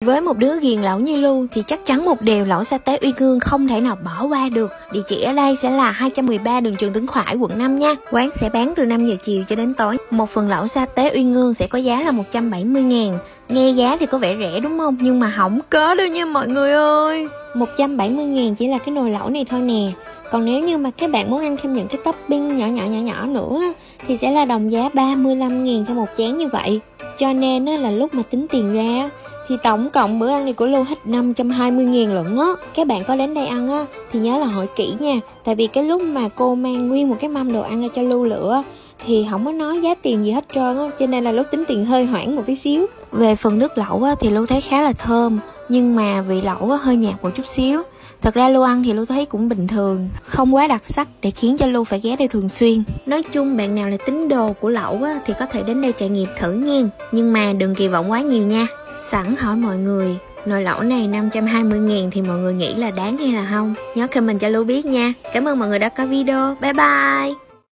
Với một đứa ghiền lẩu như Lưu thì chắc chắn một điều lẩu sa tế Uy Ngương không thể nào bỏ qua được. Địa chỉ ở đây sẽ là 213 đường Trần Tuấn Khải, quận 5 nha. Quán sẽ bán từ 5 giờ chiều cho đến tối. Một phần lẩu sa tế Uy Ngương sẽ có giá là 170.000. Nghe giá thì có vẻ rẻ đúng không? Nhưng mà không có đâu nha mọi người ơi. 170.000 chỉ là cái nồi lẩu này thôi nè. Còn nếu như mà các bạn muốn ăn thêm những cái topping nhỏ nữa thì sẽ là đồng giá 35.000 cho một chén như vậy. Cho nên là lúc mà tính tiền ra thì tổng cộng bữa ăn này của Lưu hết 520.000 lận á. Các bạn có đến đây ăn á thì nhớ là hỏi kỹ nha. Tại vì cái lúc mà cô mang nguyên một cái mâm đồ ăn ra cho Lưu lựa thì không có nói giá tiền gì hết trơn á, cho nên là Lưu tính tiền hơi hoảng một tí xíu. Về phần nước lẩu á thì Lưu thấy khá là thơm, nhưng mà vị lẩu á hơi nhạt một chút xíu. Thật ra Lưu ăn thì Lưu thấy cũng bình thường, không quá đặc sắc để khiến cho Lưu phải ghé đây thường xuyên. Nói chung bạn nào là tín đồ của lẩu á thì có thể đến đây trải nghiệm thử nha. Nhưng mà đừng kỳ vọng quá nhiều nha. Sẵn hỏi mọi người, nồi lẩu này 520.000 thì mọi người nghĩ là đáng hay là không? Nhớ comment cho Lưu biết nha. Cảm ơn mọi người đã coi video. Bye bye.